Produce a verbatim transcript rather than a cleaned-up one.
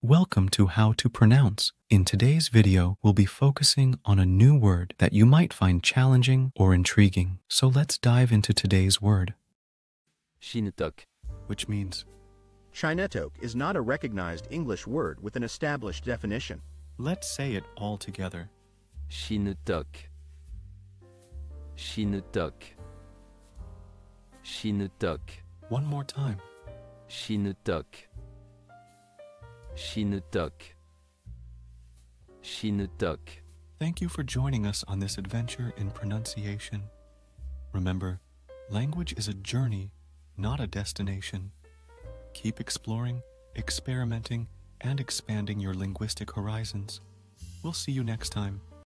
Welcome to How to Pronounce. In today's video, we'll be focusing on a new word that you might find challenging or intriguing. So let's dive into today's word. Chinetoque. Which means, Chinetoque is not a recognized English word with an established definition. let's say it all together. Chinetoque. Chinetoque. Chinetoque. One more time. Chinetoque. Chinetoque. Chinetoque. Thank you for joining us on this adventure in pronunciation. Remember, language is a journey, not a destination. Keep exploring, experimenting, and expanding your linguistic horizons. We'll see you next time.